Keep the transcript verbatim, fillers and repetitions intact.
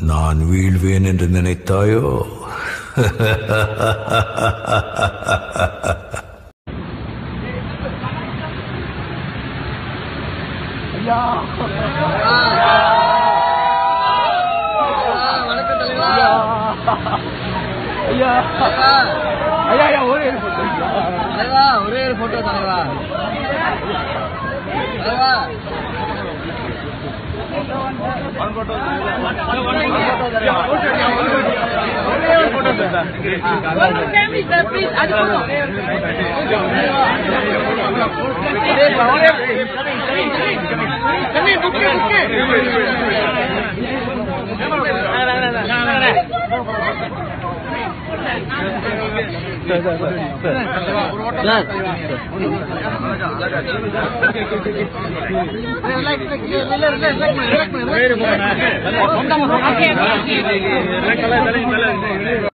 நான் வீழ்வேன் என்று நினைத்தாயோ? ஐயா ஐயா ஐயா ஒரே ஒரு போட்டோ தலைவா, ஒரே ஒரு போட்டோ தலைவா தலைவா ஒன் போட்டோ ஒரே ஒரு photo sir family sir please அது போட்டோ கம்மி புக் புக் சார்